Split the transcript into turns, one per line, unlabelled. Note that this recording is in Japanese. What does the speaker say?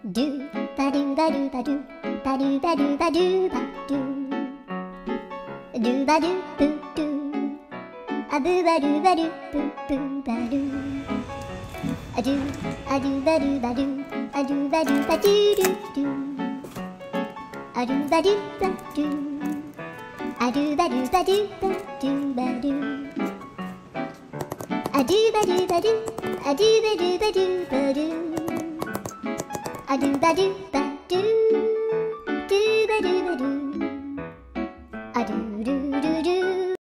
ドゥバドゥバドゥバドゥバドゥバドゥバドゥバドゥドゥバドゥブドゥアブバドゥバドゥブブバドゥアドゥアドゥバドゥバドゥアドゥバドゥバドゥドゥドゥアドゥバドゥバドゥアドゥバドゥバドゥバドゥバドゥアドゥバドゥバドゥアドゥバドゥバドゥバドゥアドゥバドゥバドゥ